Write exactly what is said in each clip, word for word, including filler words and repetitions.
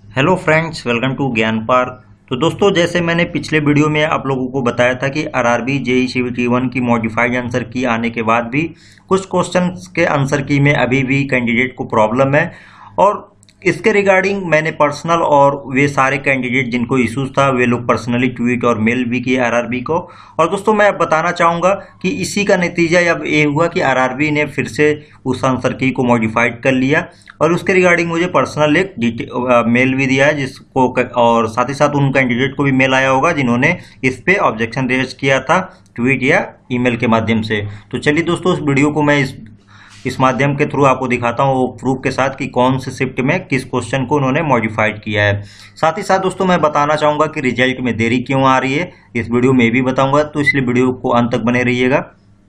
Hello friends, welcome to Gyan park. तो दोस्तों, जैसे मैंने पिछले वीडियो में आप लोगों को बताया था कि आरआरबी जेई सीवीटी वन की मॉडिफाइड आंसर की आने के बाद भी कुछ क्वेश्चंस के आंसर की में अभी भी कैंडिडेट को प्रॉब्लम है। और इसके रिगार्डिंग मैंने पर्सनल और वे सारे कैंडिडेट जिनको इश्यूज था वे लोग पर्सनली ट्वीट और मेल भी किए आरआरबी को। और दोस्तों, मैं बताना चाहूँगा कि इसी का नतीजा अब ये हुआ कि आरआरबी ने फिर से उस आंसर की को मॉडिफाइड कर लिया और उसके रिगार्डिंग मुझे पर्सनल एक मेल भी दिया है, जिसको और साथ ही साथ उन कैंडिडेट को भी मेल आया होगा जिन्होंने इस पे ऑब्जेक्शन रेज किया था ट्वीट या ईमेल के माध्यम से। तो चलिए दोस्तों, इस वीडियो को मैं इस इस माध्यम के थ्रू आपको दिखाता हूँ वो प्रूफ के साथ कि कौन से शिफ्ट में किस क्वेश्चन को उन्होंने मॉडिफाइड किया है। साथ ही साथ दोस्तों, मैं बताना चाहूंगा कि रिजल्ट में देरी क्यों आ रही है, इस वीडियो में भी बताऊंगा, तो इसलिए वीडियो को अंत तक बने रहिएगा।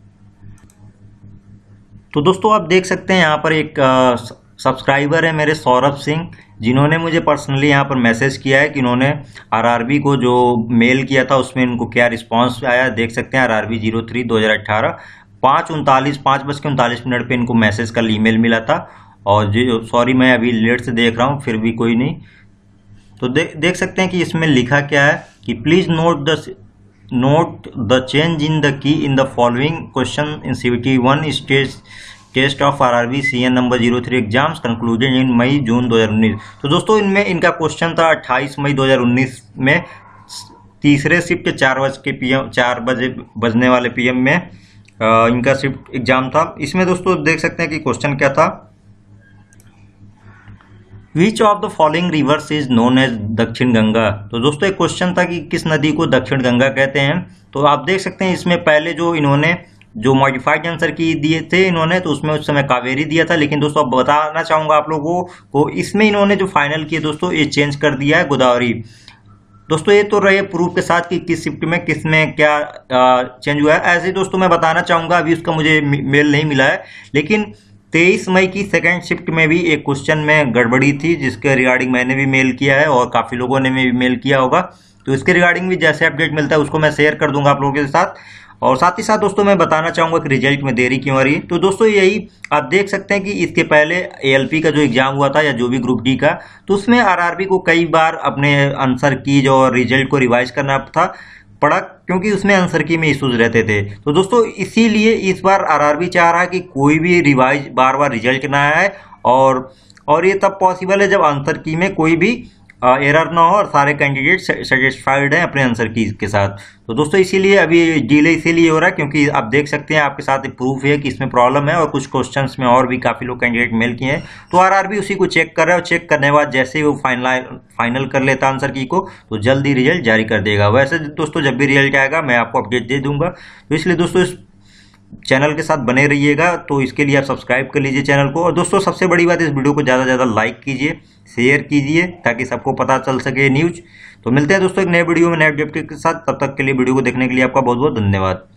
तो दोस्तों, आप देख सकते हैं यहाँ पर एक सब्सक्राइबर है मेरे सौरभ सिंह, जिन्होंने मुझे पर्सनली यहाँ पर मैसेज किया है कि उन्होंने आरआरबी को जो मेल किया था उसमें उनको क्या रिस्पांस आया। देख सकते हैं आरआरबी जीरो थ्री दो हजार अट्ठारह पाँच उनतालीस पाँच बज के उनतालीस मिनट पे इनको मैसेज का ईमेल मिला था। और जो सॉरी, मैं अभी लेट से देख रहा हूँ, फिर भी कोई नहीं। तो दे, देख सकते हैं कि इसमें लिखा क्या है कि please note the note the change in the key in the following question in CBT one stage test of RRB CEN number zero three exams concluded in May June दो हजार उन्नीस। तो दोस्तों, इनमें इनका क्वेश्चन था अट्ठाईस मई दो हजार उन्नीस में तीसरे शिफ्ट चार बज के पीएम चार बजे बजने वाले पीएम में आ, इनका शिफ्ट एग्जाम था। इसमें दोस्तों देख सकते हैं कि क्वेश्चन क्या था, which of the following rivers is known as Dakshin Ganga. तो दोस्तों, एक क्वेश्चन था कि किस नदी को दक्षिण गंगा कहते हैं। तो आप देख सकते हैं इसमें पहले जो इन्होंने जो मॉडिफाइड आंसर की दिए थे इन्होंने, तो उसमें उस समय कावेरी दिया था। लेकिन दोस्तों, अब बताना चाहूंगा आप लोगों को, इसमें इन्होंने जो फाइनल किया दोस्तों, ये चेंज कर दिया है गोदावरी। दोस्तों, ये तो रहे प्रूफ के साथ कि किस शिफ्ट में किस में क्या चेंज हुआ है। ऐसे ही दोस्तों मैं बताना चाहूंगा, अभी उसका मुझे मेल नहीं मिला है, लेकिन तेईस मई की सेकेंड शिफ्ट में भी एक क्वेश्चन में गड़बड़ी थी जिसके रिगार्डिंग मैंने भी मेल किया है और काफी लोगों ने भी मेल किया होगा। तो इसके रिगार्डिंग भी जैसे अपडेट मिलता है उसको मैं शेयर कर दूंगा आप लोगों के साथ। और साथ ही साथ दोस्तों, मैं बताना चाहूंगा कि रिजल्ट में देरी क्यों आ रही है। तो दोस्तों, यही आप देख सकते हैं कि इसके पहले एएलपी का जो एग्जाम हुआ था या जो भी ग्रुप डी का, तो उसमें आरआरबी को कई बार अपने आंसर की जो रिजल्ट को रिवाइज करना था पड़ा, क्योंकि उसमें आंसर की में इश्यूज रहते थे। तो दोस्तों, इसीलिए इस बार आरआरबी चाह रहा है कि कोई भी रिवाइज बार बार रिजल्ट ना आए, और और ये तब पॉसिबल है जब आंसर की में कोई भी एरर ना हो और सारे कैंडिडेट सेटिस्फाइड हैं अपने आंसर की के साथ। तो दोस्तों, इसीलिए अभी डिले इसीलिए हो रहा है क्योंकि आप देख सकते हैं आपके साथ प्रूफ है कि इसमें प्रॉब्लम है, और कुछ क्वेश्चंस में और भी काफी लोग कैंडिडेट मेल किए हैं। तो आरआरबी उसी को चेक कर रहा है और चेक करने के बाद जैसे ही वो फाइनल फाइनल कर लेता आंसर की को, तो जल्द ही रिजल्ट जारी कर देगा। वैसे दोस्तों, जब भी रिजल्ट आएगा मैं आपको अपडेट दे दूंगा। तो इसलिए दोस्तों, इस चैनल के साथ बने रहिएगा। तो इसके लिए आप सब्सक्राइब कर लीजिए चैनल को। और दोस्तों, सबसे बड़ी बात, इस वीडियो को ज़्यादा से ज़्यादा लाइक कीजिए, शेयर कीजिए, ताकि सबको पता चल सके न्यूज। तो मिलते हैं दोस्तों एक नए वीडियो में नए अपडेट के साथ। तब तक के लिए वीडियो को देखने के लिए आपका बहुत बहुत धन्यवाद।